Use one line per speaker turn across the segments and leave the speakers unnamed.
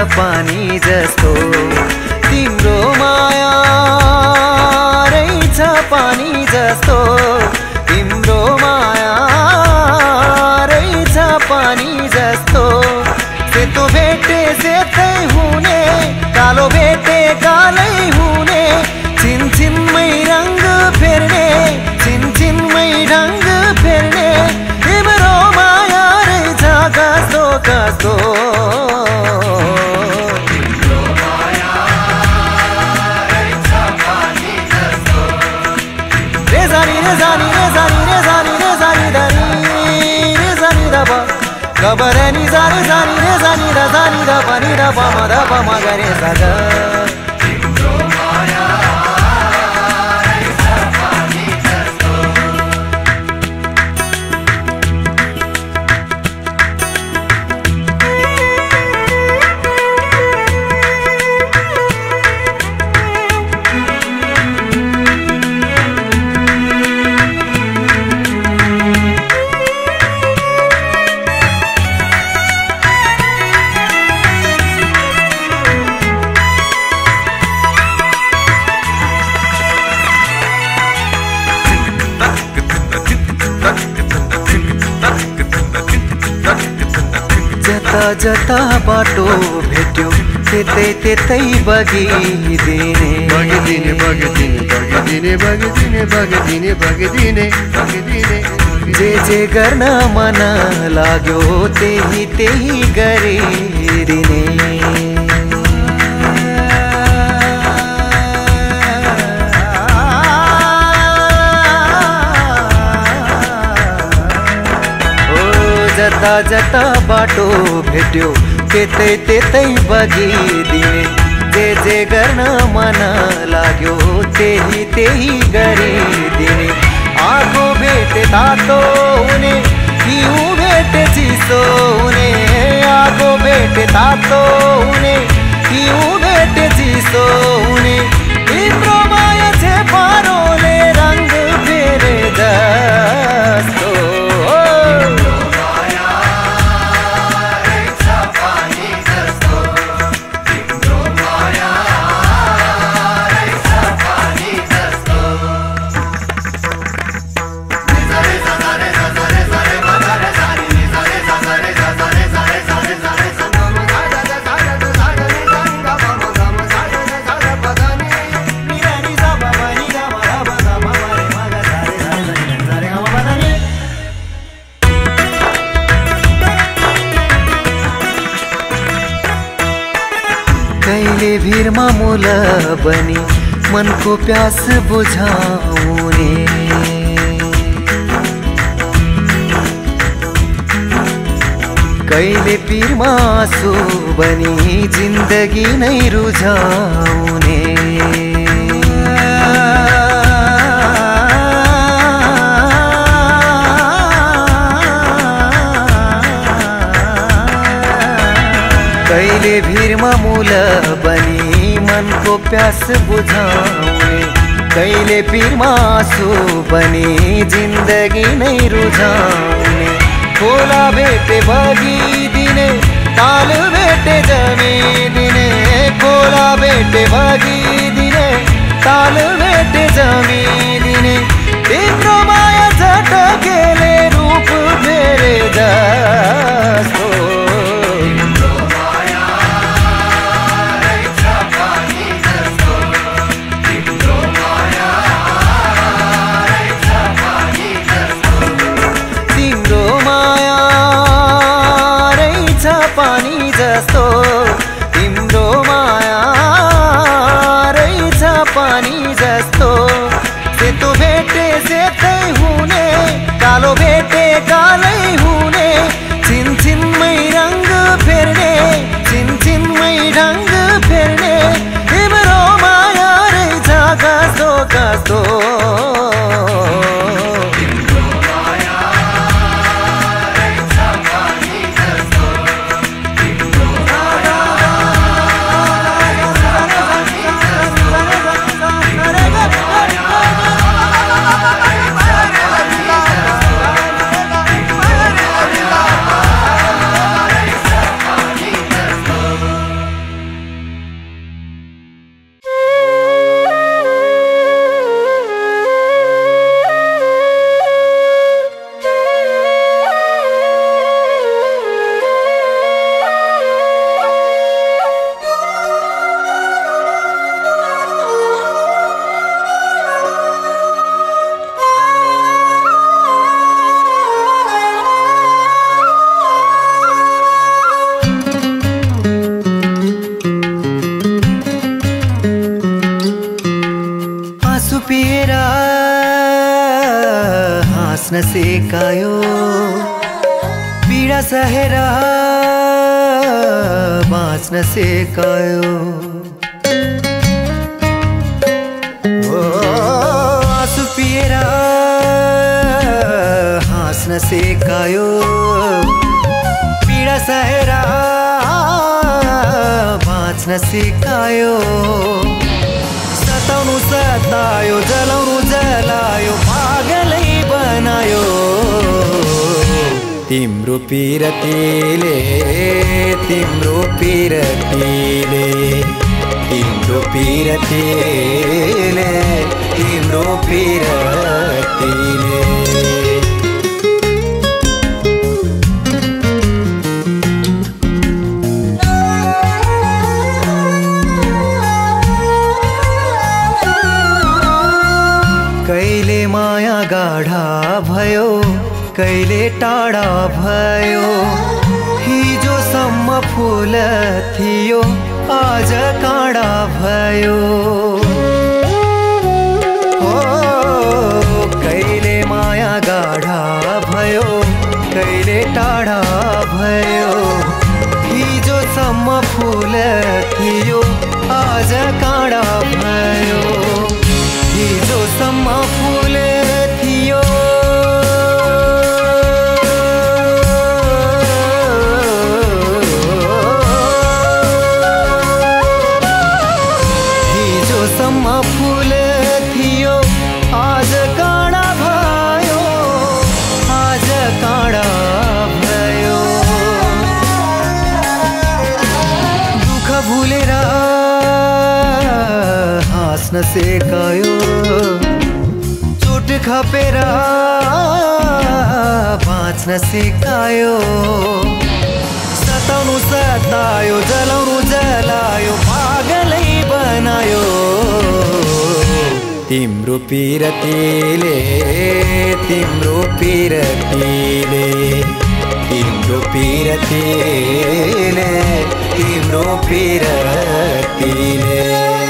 पानी जस्तो तिम्रो माया रहेछ पानी जस्तो तिम्रो माया रहेछ पानी जस्तो सेतो भेटे सेतै हुने कालो भेटे कालै हुने छिनछिनमै रंग फेर्ने छिनछिनमै रंग फेर्ने तिम्रो माया रहेछ कस्तो कस्तो Kabarani zani zani re zani da zani da pani da pa ma ga re sa ga Timro maya raisa pani jasto जता जता बाटो भेट्यो त्यतै त्यतै बगिदिने
बगिदिने बगिदिने बगिदिने बगिदिने बगिदिने बगिदिने बगिदिने
जे गर्न मन लाग्यो त्यही त्यही गरिदिने जता जता बाटो भेट्यो त्यतै त्यतै बगिदिने जे गर्न मन लाग्यो त्यही त्यही गरिदिने आगो भेटे तातो हुने हिउँ भेटे चिसो हुने आगो भेटे तातो हुने हिउँ भेटे चिसो हुने तिम्रो माया छे पारोले रंग फेरे जस्तो कहिले भिरमा मूल बनी मनको प्यास बुझाउने कहिले पीरमा आँसु बनी जिन्दगी नै रुझाउने कहिले भिरमा मूल बनी मनको प्यास बुझाउने कहिले पीरमा आँसु बनी जिन्दगी नै रुझाउने खोला भेटे बगिदिने ताल भेटे जमिदिने खोला भेटे बगिदिने ताल भेटे जमिदिने तिम्रो माया झटकेले रूप फेरे जस्तो पानी जस्तो तिम्रो माया रहेछ पानी जस्तो सेतो भेटे सेतै हुने कालो भेटे कालै हुने छिनछिनमै रंग फेर्ने छिनछिनमै रंग फेर्ने तिम्रो माया रहेछ कस्तो कस्तो सेकायो पीडा सहेर बाँच्न सिकायो आँसु पिएर हाँस्न सिकायो पीडा सहेर बाँच्न सिकायो सताउनु सतायो जलाउनु जलायो पागलै बनायो तिम्रो पिरतीले तिम्रो पिरतीले तिम्रो पिरतीले तिम्रो पिरतीले कहिले माया गाढा भयो कहिले टाढा भयो हिजोसम्म फुल थियो आज काँडा भयो कहिले माया गाढा भयो कहिले टाढा भयो हिजोसम्म फुल थियो आज काँडा भयो हिजोसम्म फुल थियो हिजोसम्म फुल थियो आज काँडा भयो आज काँडा भयो दुःख भुलेर हाँस्न सिकायो चोट खपेर बाँच्न सिकायो सताउनु सतायो जलाउनु जलायो पागलै बनायो तिम्रो पिरतीले तिम्रो पिरतीले तिम्रो पिरतीले तिम्रो पिरतीले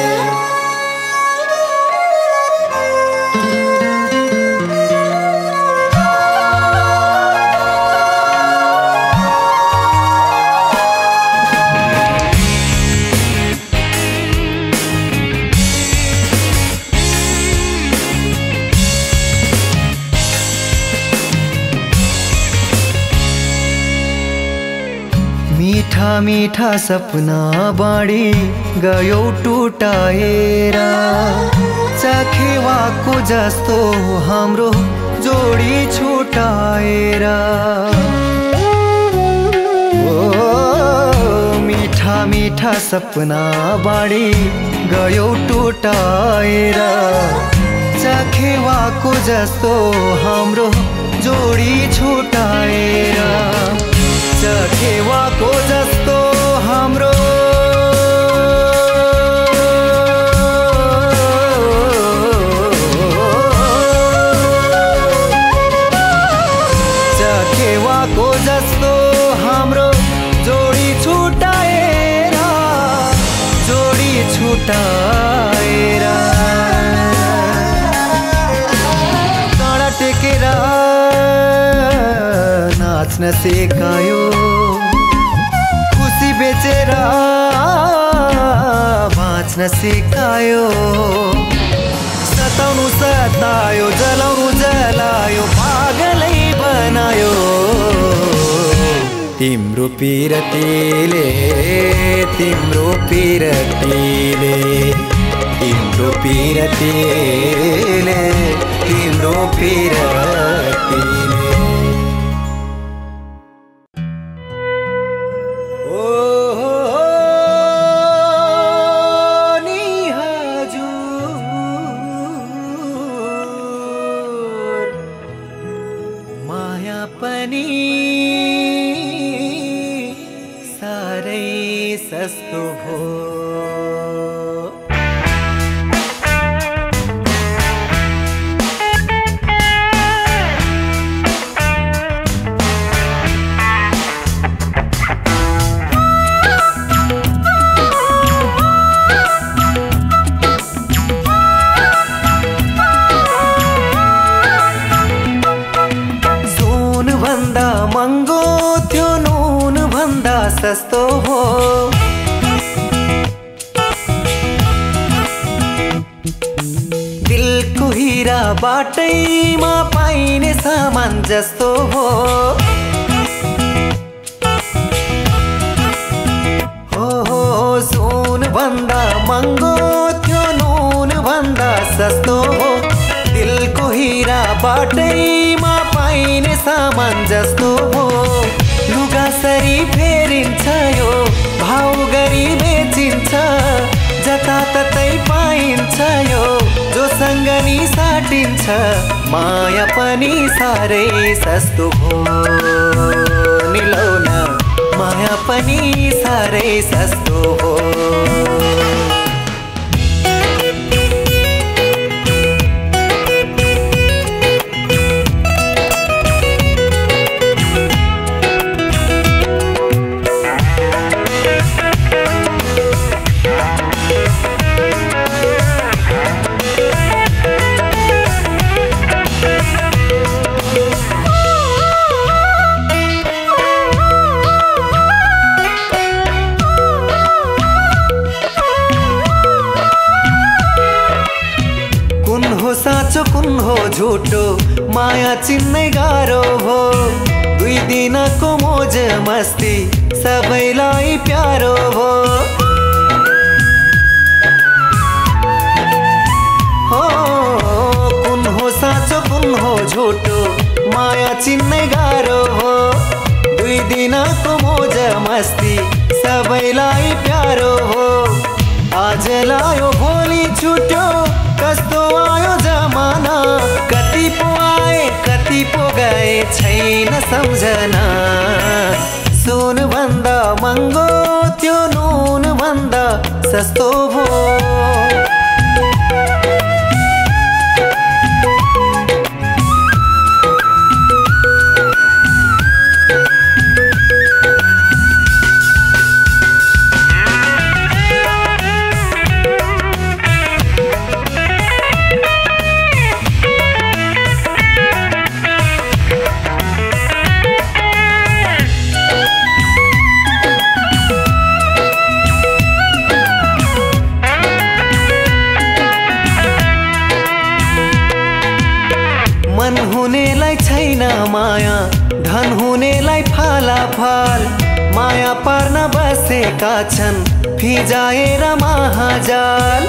मीठा मीठा सपना बाँडी गयो टुटाएर चखेवाको जस्तो हाम्रो जोडी छुटाएर मीठा मीठा सपना बाँडी गयो टुटाएर चखेवाको जस्तो हाम्रो जोडी छुटाएर चखेवाको जस्तो हाम्रो चखेवाको जस्तो हाम्रो जोडी छुटाएर काँडा टेकेर नाच्न सिकायो खुसी बेचेर बाँच्न सिकायो सताउनु सतायो जलाउनु जलायो पागलै बनायो तिम्रो पिरतीले तिम्रो पिरतीले तिम्रो पिरतीले तिम्रो पिरतीले सारै सस्तो भो महँगो थियो नुन भन्दा सस्तो हो दिलको हीरा बाटैमा पाइने सामान जस्तो हो सुन भन्दा महँगो थियो नुन भन्दा सस्तो हो दिलको हीरा बाटैमा पाइने सामान जस्तो हो लुगासरी फेरिन्छ यो भाउ गरी बेचिन्छ जताततै पाइन्छ यो जोसँग नि साटिन्छ माया पनि साह्रै सस्तो हो निलौना माया पनि साह्रै सस्तो हो साँचो कुन हो झुटो माया चिन्नै गाह्रो हो दुई दिनको मोज मस्ती सबैलाई प्यारो हो कुन हो साँचो कुन हो झुटो माया चिन्नै गाह्रो हो दुई दिनको मोज मस्ती सबैलाई प्यारो हो आज लायो भोलि छुट्यो कस्तो आयो जमाना कति पो आए कति पो गए छैन सम्झना सुन भन्दा महँगो त्यो नुन भन्दा सस्तो हो मन हुनेलाई छैन माया धन हुनेलाई फालाफाल माया पार्न बसेका छन् फिजाएर महाजाल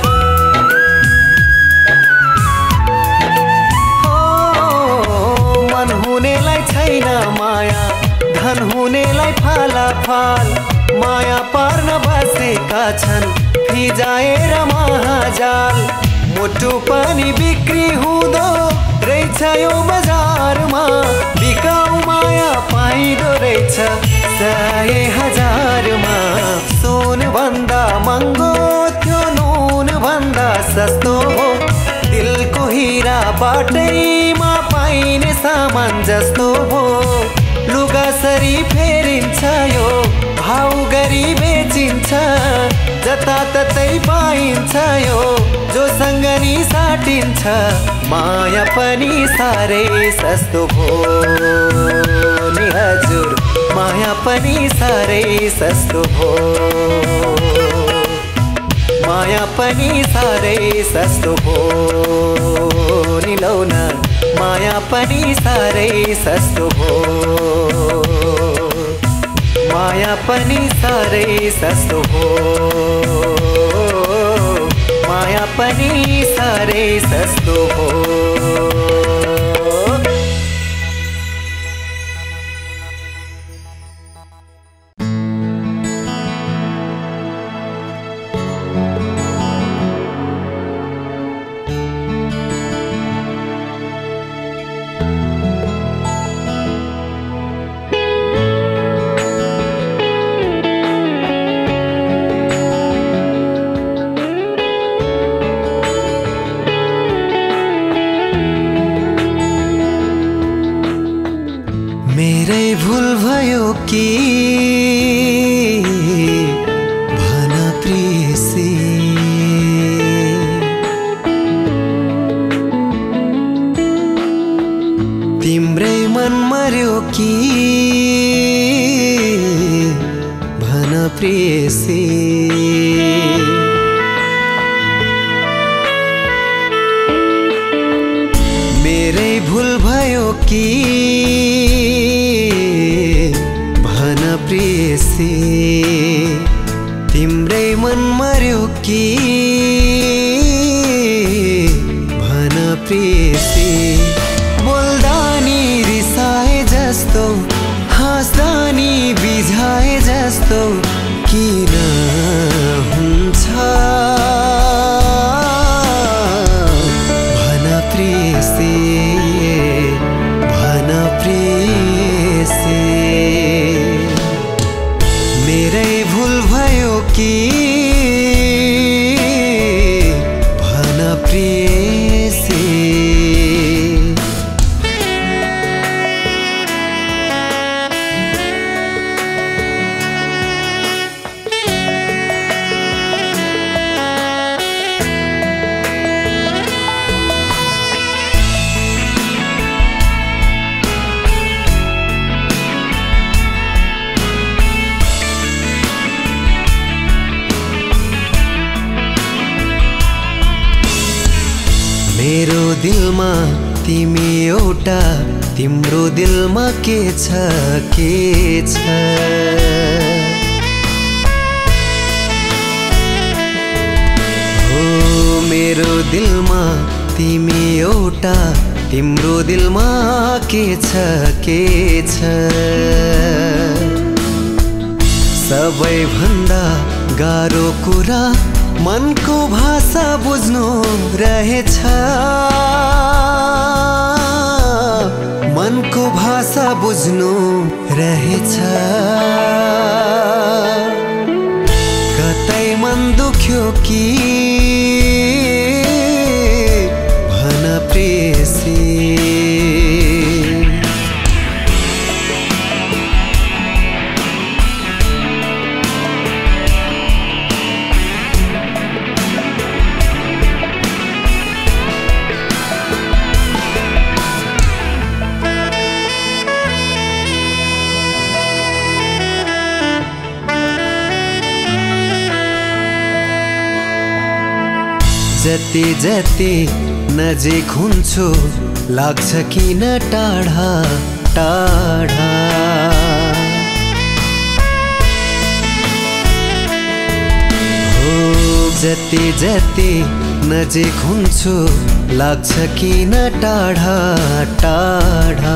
मन हुनेलाई छैन माया धन हुनेलाई फालाफाल माया पार्न बसेका छन् फिजाएर महाजाल मुटु पनि बिक्री हुँदो रहेछ यो बजारमा बिकाउ माया पाइदो रहेछ 100,000मा सुन भन्दा महँगो थियो नुन भन्दा सस्तो हो दिलको हीरा बाटैमा पाइने सामान जस्तो हो लुगासरी फेरिन्छ यो भाउ गरी बेचिन्छ जताततै पाइन्छ यो जोसँग नि साटिन्छ माया पनि साह्रै सस्तो हो नि हजुर माया पनि साह्रै सस्तो हो माया पनि साह्रै सस्तो हो नि लौना माया पनि साह्रै सस्तो हो माया पनि साह्रै सस्तो हो माया पनि साह्रै सस्तो हो भूल भयो कि भन प्रियसी तिम्रै मन मर्यो कि प्रेयसी। मेरै भुल भयो कि भन प्रेयसी, तिम्रै मन मर्यो कि भन प्रेयसी। बोल्दा नि रिसाए जस्तो, हाँस्दा नि बिझाए जस्तो किन हुन्छ भन प्रेयसी, भन प्रेयसी। मेरै भुल भयो कि भन प्रेयसी। मेरो दिलमा तिमी एउटा, तिम्रो दिलमा के छ के छ? हो मेरो दिलमा तिमी एउटा, तिम्रो दिलमा के छ के छ? सबैभन्दा गाह्रो कुरा मनको भाषा बुझ्नु रहेछ, मनको भाषा बुझ्नु रहेछ। कतै मन दुख्यो कि भन प्रेयसी। जति जति नजिक हुन्छु लाग्छ किन टाढा टाढा। हो जति जति नजिक हुन्छु लाग्छ किन टाढा टाढा।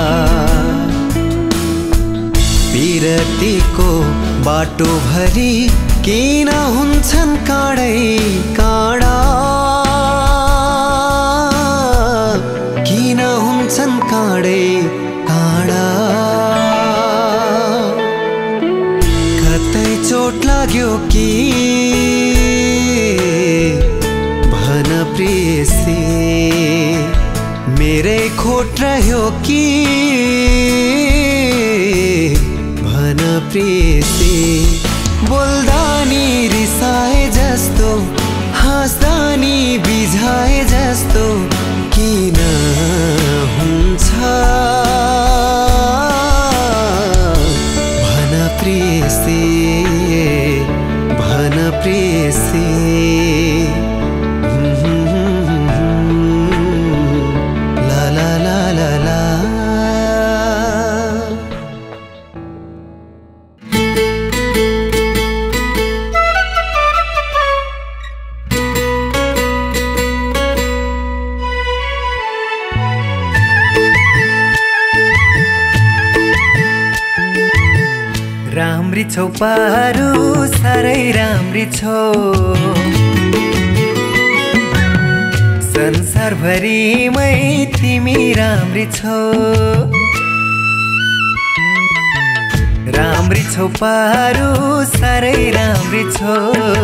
पिरतीको बाटो भरि किन हुन्छन् काँडै काँडा, किन हुन्छन् काँडै काँडा। कतै चोट लाग्यो कि भन प्रेयसी, मेरै खोट रह्यो कि भन प्रेयसी। बोल्दा नि रिसाए जस्तो, हाँस्दा नि बिझाए जस्तो किन हुन्छ भन प्रेयसी, भन प्रेयसी। ला ला ला ला ला। राम्री छौ पारू साह्रै राम्री छौ, संसारभरिमै तिमी राम्री छौ। राम्री छौ पारू साह्रै राम्री छौ,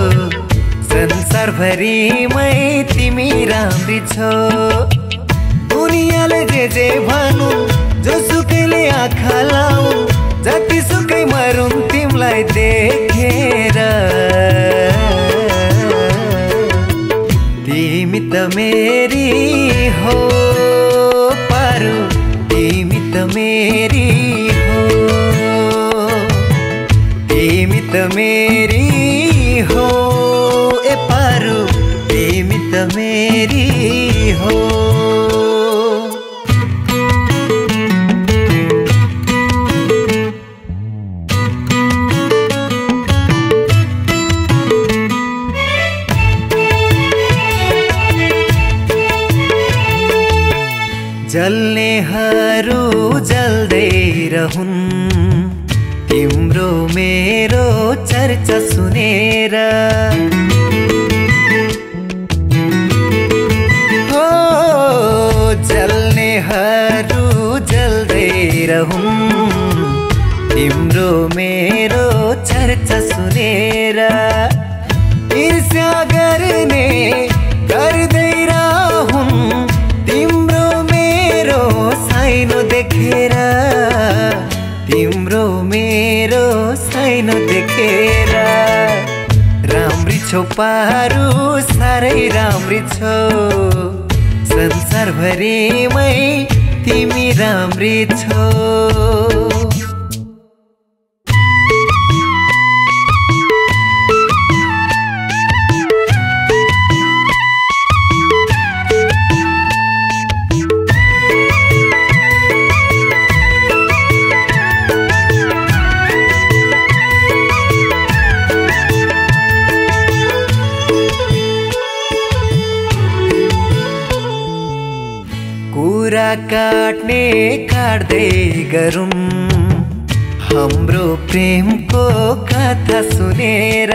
संसारभरिमै तिमी राम्री छौ। दुनियाँले जे भनु, जोसुकैले आँखा लाऊ, जतिसुकै मरुन् तिमीलाई देखेर। तिमी त मेरी हो पारू, तिमी त मेरी हो, तिमी त मेरी मेरी हो। जल्नेहरू जल्दै रहून् तिम्रो मेरो चर्चा सुनेर। हो जल्नेहरू जल्दै रहून् तिम्रो मेरो चर्चा सुनेर। ईर्ष्या गर्ने गर्दै रहून् तिम्रो मेरो साइनो देखेर। तिम्रो मेरो साइनो देखेर। राम्री छौ पारू साह्रै राम्री छौ। संसारभरिमै तिमी राम्री छौ। कुरा काट्ने काट्दै गरौँ हाम्रो प्रेमको कथा सुनेर।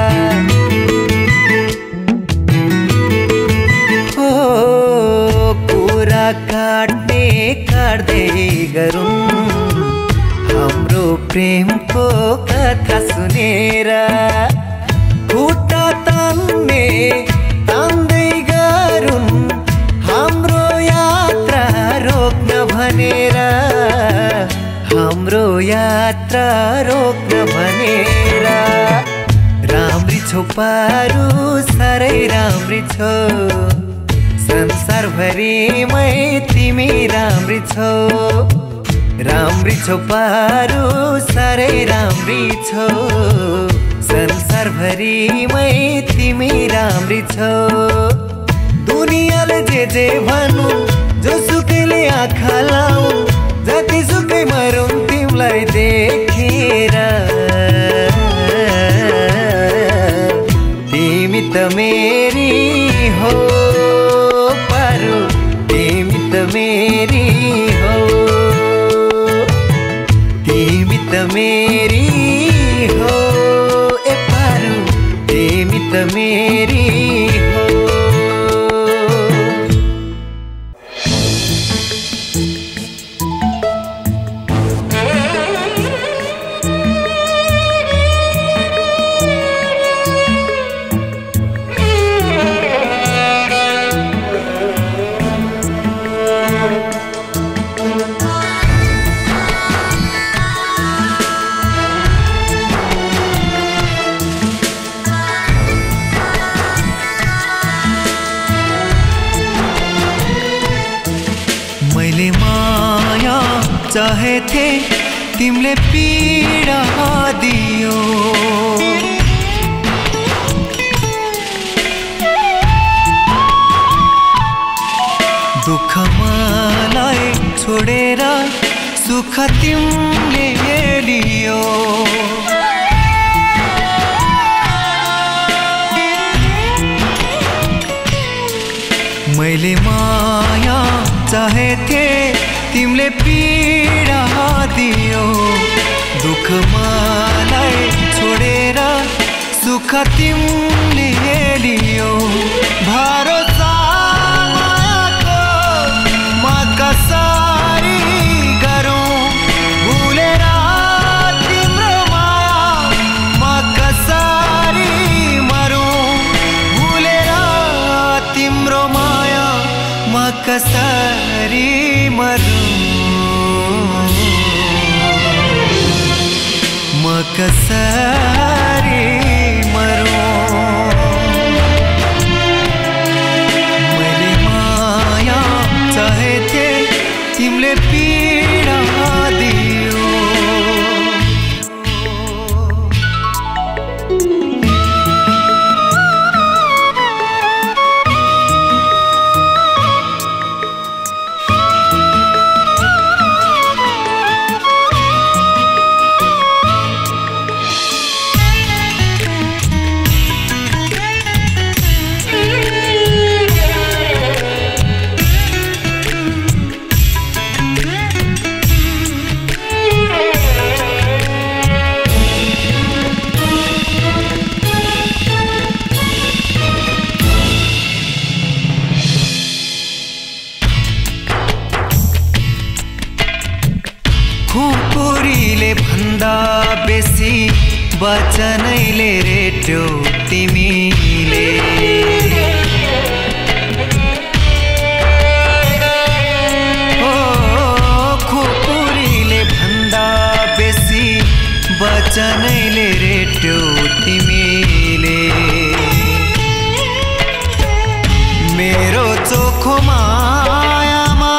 हो कुरा काट्ने काट्दै गरौँ हाम्रो प्रेमको कथा सुनेर। खुट्टा तान्ने तान्दै गरौँ हाम्रो यात्रा रोक्न भनेर। हाम्रो यात्रा रोक्न भनेर। राम्री छौ पारू साह्रै राम्री छौ। संसारभरिमै तिमी राम्री छौ। राम्री छौ पारू साह्रै राम्री छौ। संसारभरिमै तिमी राम्री छौ। दुनियाँले जे भनौँ जोसुकैले आँखा लाऊ जतिसुकै मरौँ तिमीलाई देखेर। तिमी त मेरी हो पारू तिमी त मेरी हो। तिमी त मेरी हो ए पारू तिमी त मेरी हो। मैले माया चाहेथे तिमीले पीडा दियो। दुःख मलाई छोडेर सुख तिमीले लियो। मैले माया चाहेथे तिमीले पीडा दियो। दुःख मलाई छोडेर सुख तिमीले लियो। भरोसा मायाको म कसरी गरौँ भुलेर तिम्रो माया म कसरी मरौँ भुलेर तिम्रो माया म कसरी मरौँ म कसरी मरौँ। मैले माया चाहेथे तिमीले पीडा दियो। खुकुरीले भन्दा बेसी वचनैले रेट्यौ तिमीले खुकुरीले भन्दा बेसी वचनैले रेट्यौ तिमीले मेरो चोखो मायामा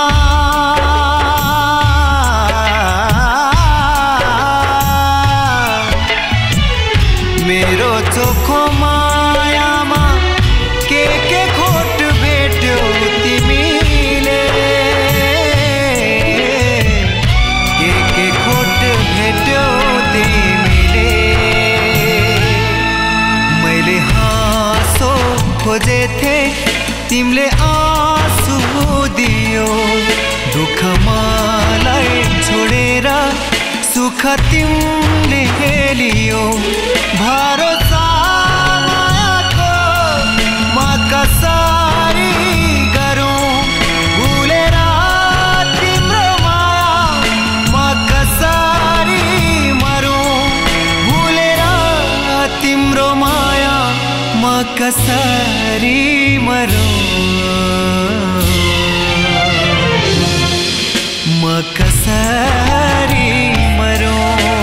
मेरो चोखो मायामा के खोट भेट्यौ तिमीले के खोट भेट्यौ तिमीले मैले हाँसो खोजेथे तिमीले आँसु दियो दुःख मलाई छोडेर सुख तिमीले लियो भरोसा मायाको म कसरी गरौँ भुलेर तिम्रो माया म कसरी मरौँ भुलेर तिम्रो माया म कसरी मरौँ म कसरी मरौँ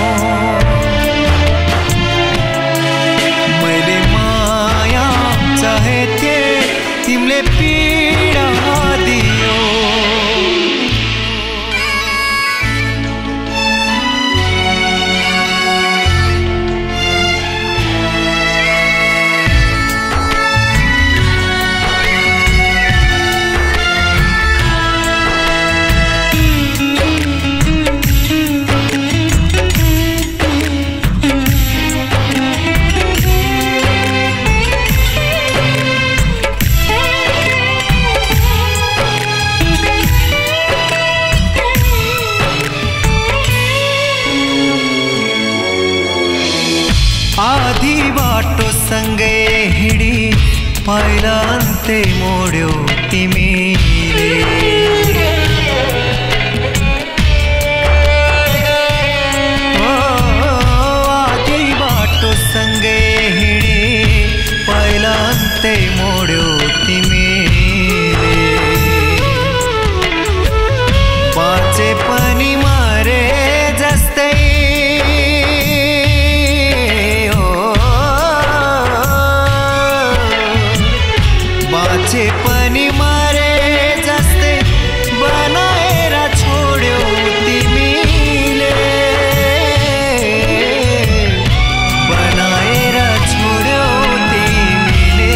मैले माया चाहेथे तिमीले पीडा दियो आधी बाटो सँगै हिँडी पहिला अन्त्य मोड्यौ तिमीले आधी बाटो सँगै हिँडी पहिला अन्त्य मोड्यौ तिमीले बाँचे पनि मरे जस्तै बाँचे पनि मरे जस्तै बनाएर छोड्यौ तिमीले बनाएर छोड्यौ तिमीले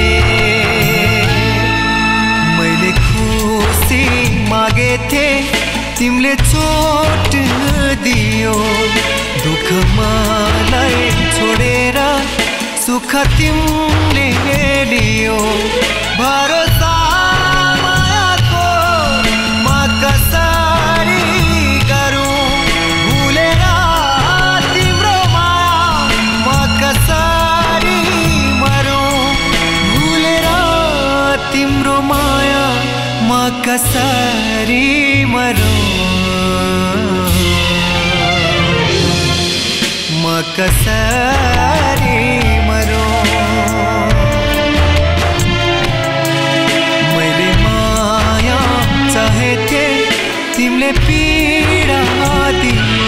मैले खुसी मागेथे तिमीले चोट दियो दुःख मलाई छोडेर सुख तिमीले लियो भरोसा मायाको म कसरी गरौँ भुलेर तिम्रो माया म कसरी मरौँ भुलेर तिम्रो माया म कसरी मरौँ म कसरी मरौँ चाहेथे तिमीले पीडा दियो